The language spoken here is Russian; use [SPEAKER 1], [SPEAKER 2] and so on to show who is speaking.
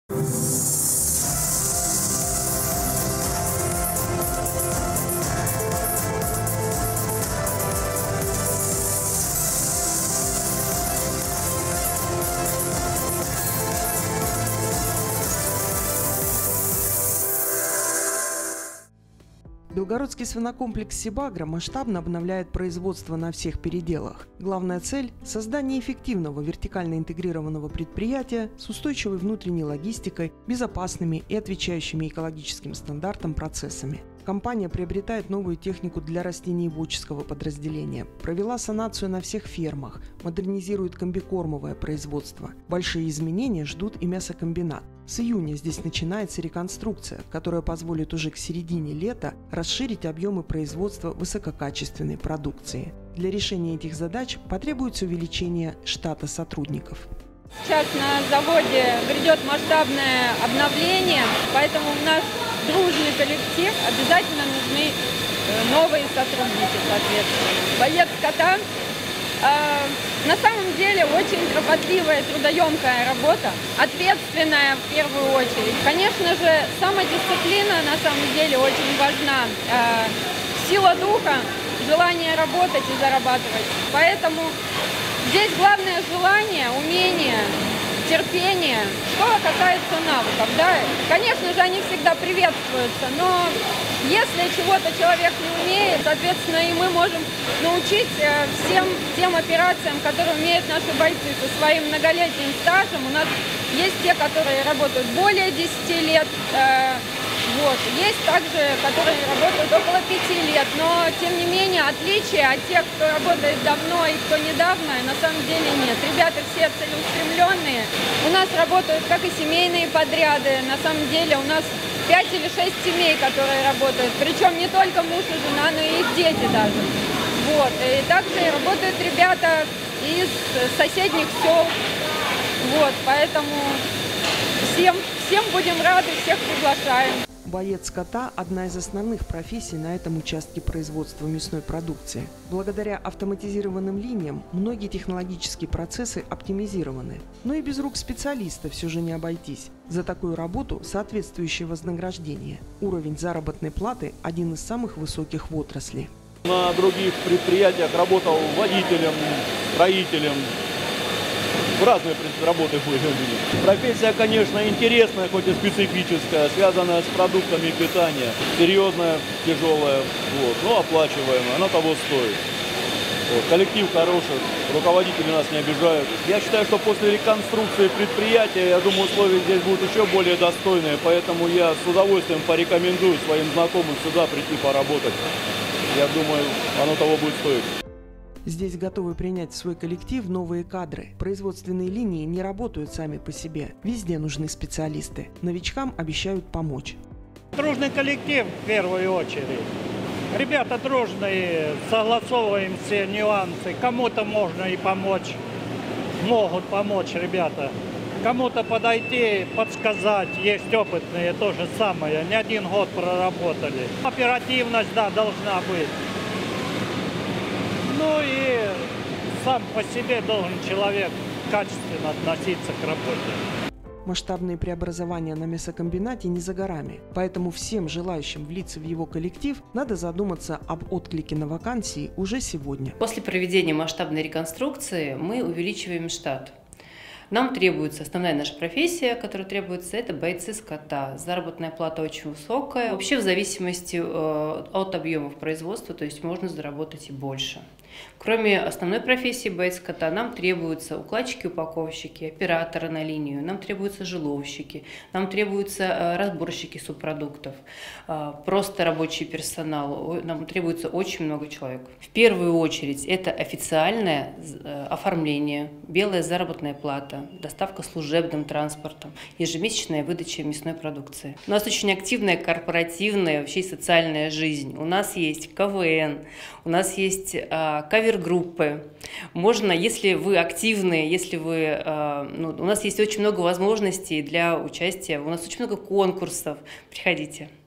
[SPEAKER 1] Белгородский свинокомплекс «Сибагро» масштабно обновляет производство на всех переделах. Главная цель – создание эффективного вертикально интегрированного предприятия с устойчивой внутренней логистикой, безопасными и отвечающими экологическим стандартам процессами. Компания приобретает новую технику для растениеводческого подразделения, провела санацию на всех фермах, модернизирует комбикормовое производство. Большие изменения ждут и мясокомбинат. С июня здесь начинается реконструкция, которая позволит уже к середине лета расширить объемы производства высококачественной продукции. Для решения этих задач потребуется увеличение штата сотрудников.
[SPEAKER 2] Сейчас на заводе грядет масштабное обновление, поэтому у нас дружный коллектив, обязательно нужны новые сотрудники, соответственно. Боец скота на самом деле очень кропотливая, трудоемкая работа, ответственная в первую очередь. Конечно же, самодисциплина на самом деле очень важна, сила духа, желание работать и зарабатывать. Поэтому здесь главное желание, умение, терпение. Что касается навыков, да, конечно же, они всегда приветствуются, но если чего-то человек не умеет, соответственно, и мы можем научить всем тем операциям, которые умеют наши бойцы со своим многолетним стажем. У нас есть те, которые работают более 10 лет, есть также, которые работают около 5 лет, но, тем не менее, отличия от тех, кто работает давно и кто недавно, на самом деле нет. Ребята все целеустремленные. У нас работают как и семейные подряды, на самом деле у нас 5 или 6 семей, которые работают, причем не только муж и жена, но и их дети даже. И также работают ребята из соседних сел, поэтому всем будем рады, всех приглашаем.
[SPEAKER 1] Боец скота – одна из основных профессий на этом участке производства мясной продукции. Благодаря автоматизированным линиям многие технологические процессы оптимизированы. Но и без рук специалиста все же не обойтись. За такую работу соответствующее вознаграждение. Уровень заработной платы – один из самых высоких в отрасли.
[SPEAKER 3] На других предприятиях работал водителем, строителем. Разные работы были. Профессия, конечно, интересная, хоть и специфическая, связанная с продуктами питания. Серьезная, тяжелая, но оплачиваемая, она того стоит. Коллектив хороший, руководители нас не обижают. Я считаю, что после реконструкции предприятия, я думаю, условия здесь будут еще более достойные, поэтому я с удовольствием порекомендую своим знакомым сюда прийти поработать. Я думаю, оно того будет стоить.
[SPEAKER 1] Здесь готовы принять в свой коллектив новые кадры. Производственные линии не работают сами по себе. Везде нужны специалисты. Новичкам обещают помочь.
[SPEAKER 4] Дружный коллектив в первую очередь. Ребята дружные, согласовываем все нюансы. Кому-то можно и помочь. Могут помочь ребята. Кому-то подойти, подсказать. Есть опытные, то же самое. Не один год проработали. Оперативность, да, должна быть. Ну и сам по себе должен человек качественно относиться к работе.
[SPEAKER 1] Масштабные преобразования на мясокомбинате не за горами, поэтому всем желающим влиться в его коллектив надо задуматься об отклике на вакансии уже сегодня.
[SPEAKER 5] После проведения масштабной реконструкции мы увеличиваем штат. Нам требуется, основная наша профессия, которая требуется, это бойцы скота. Заработная плата очень высокая. Вообще в зависимости от объемов производства, то есть можно заработать и больше. Кроме основной профессии боец скота, нам требуются укладчики-упаковщики, операторы на линию, нам требуются жиловщики, нам требуются разборщики субпродуктов, просто рабочий персонал, нам требуется очень много человек. В первую очередь это официальное оформление, белая заработная плата, доставка служебным транспортом, ежемесячная выдача мясной продукции. У нас очень активная корпоративная, вообще социальная жизнь. У нас есть КВН, у нас есть кавер-группы. Можно, если вы активны, если вы... у нас есть очень много возможностей для участия, у нас очень много конкурсов. Приходите.